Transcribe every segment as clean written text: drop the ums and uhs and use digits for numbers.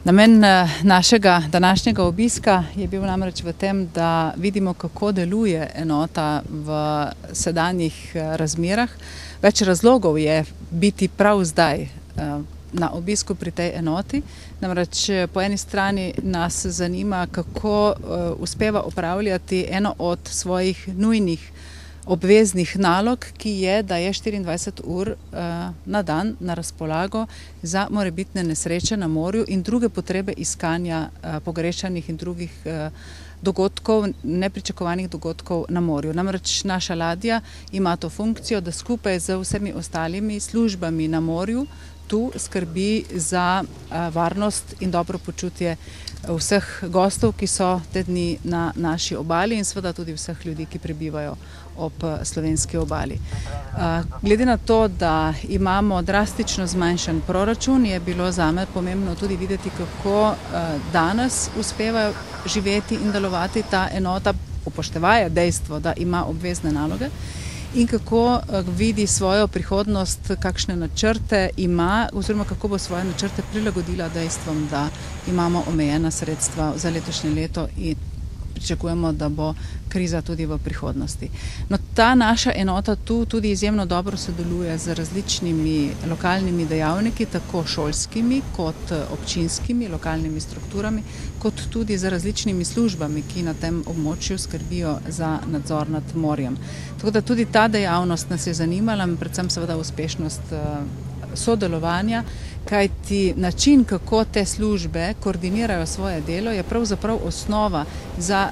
Namen našega današnjega obiska je bil namreč v tem, da vidimo, kako deluje enota v sedanjih razmerah. Več razlogov je biti prav zdaj na obisku pri tej enoti. Namreč po eni strani nas zanima, kako uspeva opravljati eno od svojih nujnih obveznih nalog, ki je, da je 24 ur na dan na razpolago za morebitne nesreče na morju in druge potrebe iskanja pogrešanih in drugih dogodkov, nepričakovanih dogodkov na morju. Namreč naša ladja ima to funkcijo, da skupaj z vsemi ostalimi službami na morju tu skrbi za varnost in dobro počutje vseh gostov, ki so te dni na naši obali in seveda tudi vseh ljudi, ki prebivajo ob slovenski obali. Glede na to, da imamo drastično zmanjšan proračun, je bilo zame pomembno tudi videti, kako danes uspeva živeti in delovati ta enota, upoštevaje dejstvo, da ima obvezne naloge, in kako vidi svojo prihodnost, kakšne načrte ima oziroma kako bo svoje načrte prilagodila dejstvom, da imamo omejena sredstva za letošnje leto in pričakujemo, da bo kriza tudi v prihodnosti. No, ta naša enota tu tudi izjemno dobro sodeluje z različnimi lokalnimi dejavniki, tako šolskimi kot občinskimi, lokalnimi strukturami, kot tudi z različnimi službami, ki na tem območju skrbijo za nadzor nad morjem. Tako da tudi ta dejavnost nas je zanimala, predvsem seveda uspešnost sodelovanja, kajti način, kako te službe koordinirajo svoje delo, je pravzaprav osnova za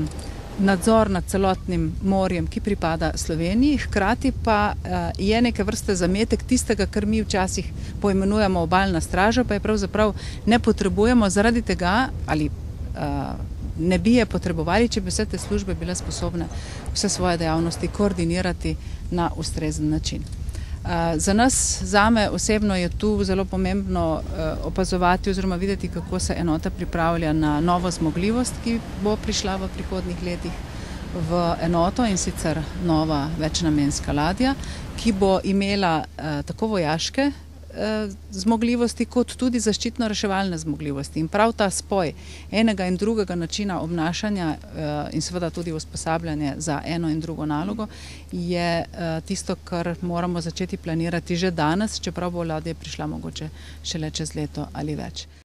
nadzor nad celotnim morjem, ki pripada Sloveniji, hkrati pa je neke vrste zametek tistega, kar mi včasih poimenujemo obalna straža, pa je pravzaprav ne potrebujemo zaradi tega, ali ne bi je potrebovali, če bi vse te službe bile sposobne vse svoje dejavnosti koordinirati na ustrezen način. Za nas, zame osebno je tu zelo pomembno opazovati oziroma videti, kako se enota pripravlja na novo zmogljivost, ki bo prišla v prihodnjih letih v enoto, in sicer nova večnamenska ladja, ki bo imela tako vojaške zmogljivosti kot tudi zaščitno-reševalne zmogljivosti. In prav ta spoj enega in drugega načina obnašanja in seveda tudi usposabljanje za eno in drugo nalogo je tisto, kar moramo začeti planirati že danes, čeprav bo ladja prišla mogoče šele čez leto ali več.